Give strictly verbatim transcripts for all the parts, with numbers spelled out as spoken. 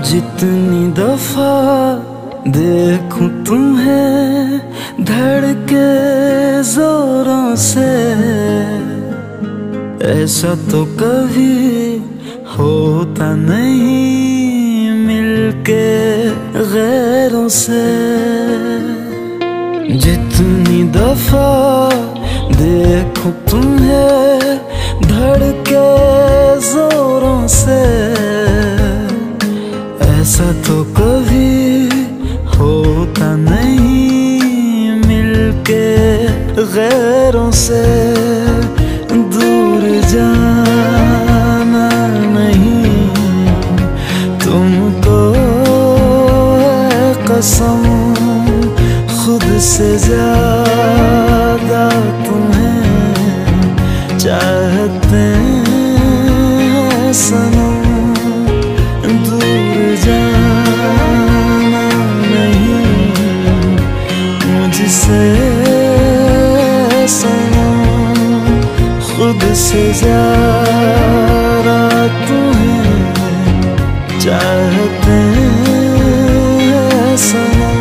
जितनी दफा देखूं तुम्हें धड़के जोरों से, ऐसा तो कभी होता नहीं मिलके गैरों से। जितनी दफा देखूं तुम्हें धड़के जोरों से, ऐसा तो कभी होता नहीं मिलके गैरों से। दूर जाना नहीं तुमको है कसम, खुद से ज्यादा तुम्हें चाहते हैं सनम। दूर जाना नहीं मुझसे सनम, खुद से ज्यादा तुम्हें चाहते हैं सनम।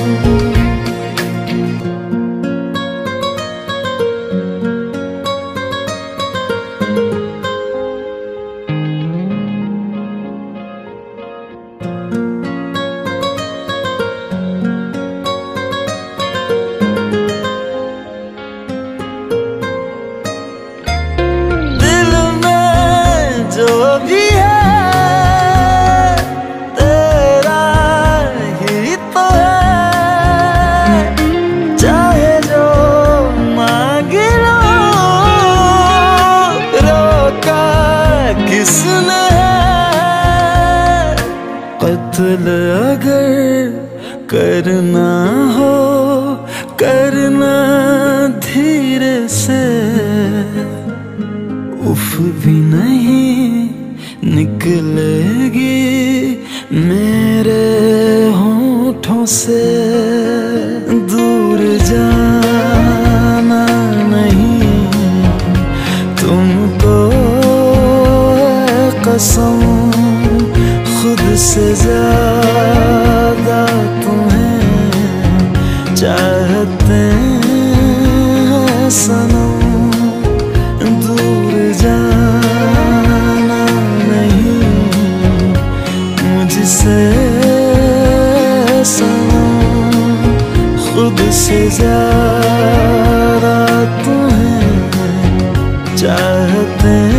जो भी है तेरा ही तो है, चाहे जो मांग लो, रोका किसने है। कत्ल अगर करना हो करना धीरे से, उफ भी नहीं निकलेगी मेरे होठों से। दूर जाना नहीं तुमको है कसम, खुद से ज्यादा तुम्हें चाहते हैं सनम। दूर जाना नहीं मुझसे सनम, खुद से ज्यादा तुम्हें चाहते हैं।